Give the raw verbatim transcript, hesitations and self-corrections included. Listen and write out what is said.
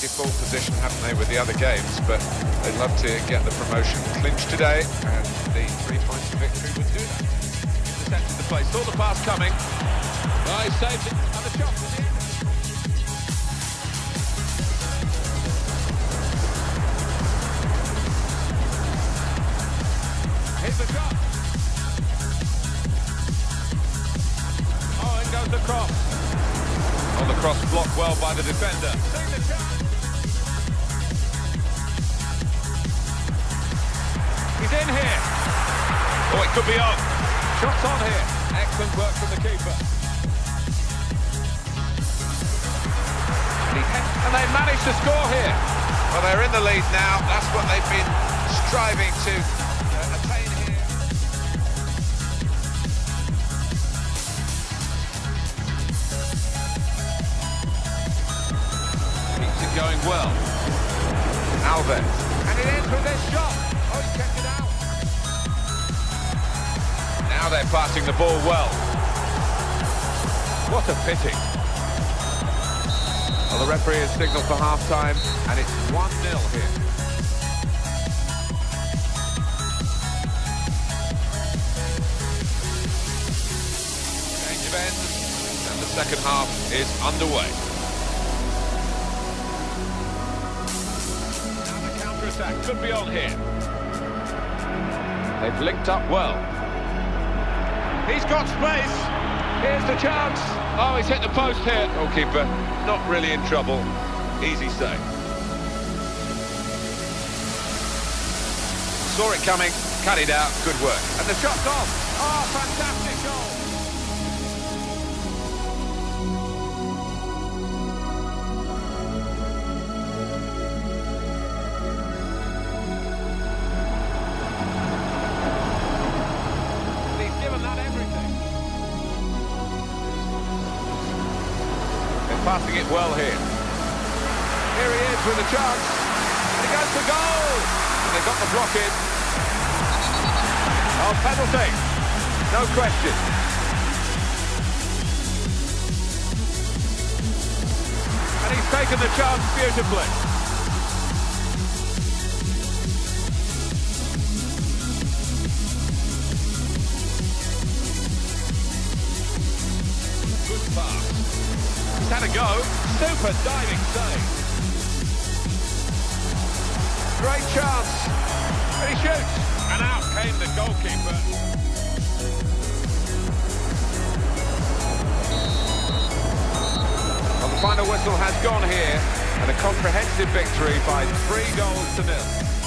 default position, haven't they, with the other games, but they'd love to get the promotion clinched today, and the three points of victory would do that. Intercepted the play, saw the pass coming. Oh, he saved it, and the shot was in. Here's the shot. Oh, in goes the cross. Oh, the cross blocked well by the defender. See the chance. He's in here. Oh, it could be on. Shots on here. Excellent work from the keeper. And they managed to score here. Well, they're in the lead now. That's what they've been striving to uh, attain here. Keeps it going well. Alves. And it ends with this shot. Oh, he checked it out. Now they're passing the ball well. What a pity. Well, the referee has signalled for half-time, and it's one nil here. Change of ends, and the second half is underway. Now the counter-attack could be on here. They've linked up well. He's got space. Here's the chance. Oh, he's hit the post here. Goalkeeper not really in trouble. Easy save. Saw it coming, cut it out, good work. And the shot's off. Oh, fantastic goal. He's given that everything. They're passing it well here. Here he is with a chance. And he goes for goal. And they've got the block in. Oh, penalty. No question. And he's taken the chance beautifully. Good pass. He's had a go. Super diving save. Great chance. And he shoots. And out came the goalkeeper. Well, the final whistle has gone here, and a comprehensive victory by three goals to nil.